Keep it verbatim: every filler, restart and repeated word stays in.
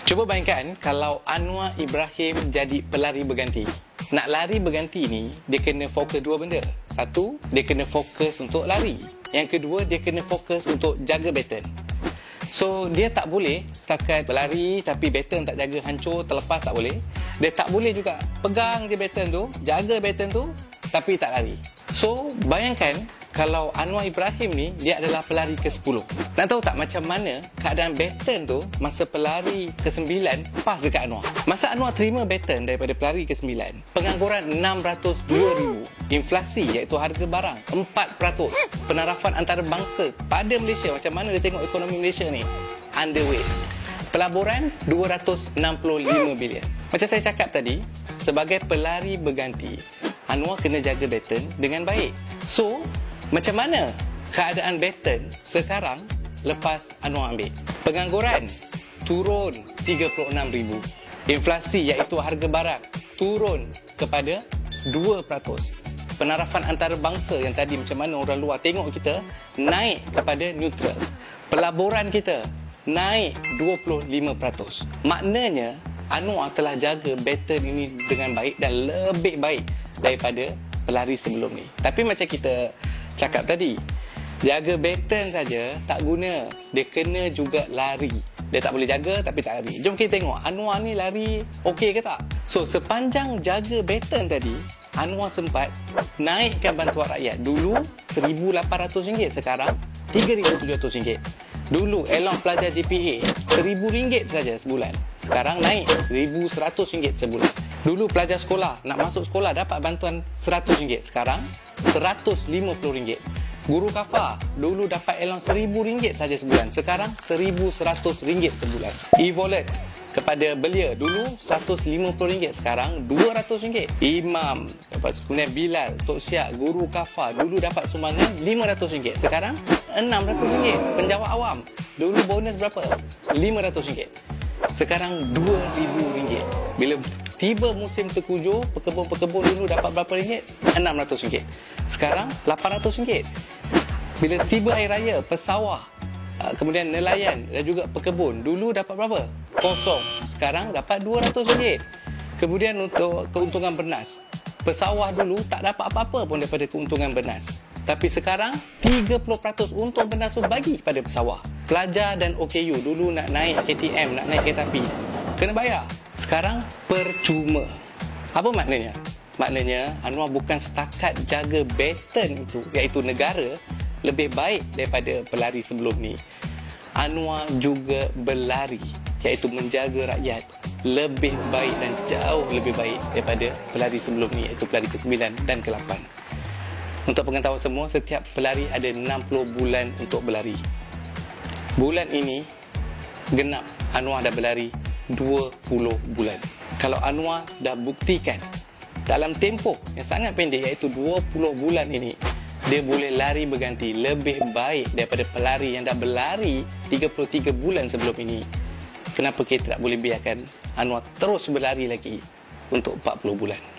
Cuba bayangkan kalau Anwar Ibrahim jadi pelari berganti. Nak lari berganti ni, dia kena fokus dua benda. Satu, dia kena fokus untuk lari. Yang kedua, dia kena fokus untuk jaga baton. So, dia tak boleh setakat berlari tapi baton tak jaga, hancur, terlepas, tak boleh. Dia tak boleh juga pegang je baton tu, jaga baton tu tapi tak lari. So, bayangkan kalau Anwar Ibrahim ni, dia adalah pelari ke sepuluh. Nak tahu tak macam mana keadaan baton tu masa pelari ke sembilan pas dekat Anwar? Masa Anwar terima baton daripada pelari ke sembilan, pengangguran enam ratus dua ribu. Inflasi iaitu harga barang empat peratus. Penarafan antarabangsa pada Malaysia, macam mana dia tengok ekonomi Malaysia ni? Underweight. Pelaburan dua ratus enam puluh lima bilion. Macam saya cakap tadi, sebagai pelari berganti, Anwar kena jaga baton dengan baik. So, macam mana keadaan baton sekarang lepas Anwar ambil? Pengangguran turun tiga puluh enam ribu. Inflasi iaitu harga barang turun kepada dua peratus. Penarafan antarabangsa yang tadi macam mana orang luar tengok kita naik kepada neutral. Pelaburan kita naik dua puluh lima peratus. Maknanya Anwar telah jaga baton ini dengan baik dan lebih baik daripada pelari sebelum ni. Tapi macam kita cakap tadi, jaga baton saja tak guna. Dia kena juga lari. Dia tak boleh jaga tapi tak lari. Jom kita tengok Anwar ni lari okey ke tak? So, sepanjang jaga baton tadi, Anwar sempat naikkan bantuan rakyat. Dulu seribu lapan ratus ringgit, sekarang tiga ribu tujuh ratus ringgit. Dulu elong pelajar G P A seribu ringgit saja sebulan, sekarang naik seribu seratus ringgit sebulan. Dulu pelajar sekolah nak masuk sekolah dapat bantuan seratus ringgit, sekarang seratus lima puluh ringgit. Guru kafar dulu dapat elong seribu ringgit saja sebulan, sekarang seribu seratus ringgit sebulan. E-wallet kepada belia dulu seratus lima puluh ringgit, sekarang dua ratus ringgit. Imam dapat kemudian Bilal, Tok Syak, guru kafar dulu dapat sumbangan lima ratus ringgit, sekarang enam ratus ringgit. Penjawat awam dulu bonus berapa? lima ratus ringgit, sekarang dua ribu ringgit. Bila tiba musim terkujur, pekebun-pekebun dulu dapat berapa ringgit? enam ratus ringgit, sekarang lapan ratus ringgit. Bila tiba air raya, pesawah, kemudian nelayan dan juga pekebun dulu dapat berapa? Kosong, sekarang dapat dua ratus ringgit. Kemudian untuk keuntungan bernas, pesawah dulu tak dapat apa-apa pun daripada keuntungan bernas, tapi sekarang tiga puluh peratus untung bernas tu bagi kepada pesawah. Pelajar dan O K U dulu nak naik K T M, nak naik kereta api, kena bayar, sekarang percuma. Apa maknanya? Maknanya Anwar bukan setakat jaga baton itu, iaitu negara, lebih baik daripada pelari sebelum ni. Anwar juga berlari, iaitu menjaga rakyat, lebih baik dan jauh lebih baik daripada pelari sebelum ni, iaitu pelari ke sembilan dan ke lapan. Untuk pengetahuan semua, setiap pelari ada enam puluh bulan untuk berlari. Bulan ini genap Anwar dah berlari dua puluh bulan. Kalau Anwar dah buktikan dalam tempoh yang sangat pendek, iaitu dua puluh bulan ini, dia boleh lari berganti lebih baik daripada pelari yang dah berlari tiga puluh tiga bulan sebelum ini. Kenapa kita tak boleh biarkan Anwar terus berlari lagi untuk empat puluh bulan?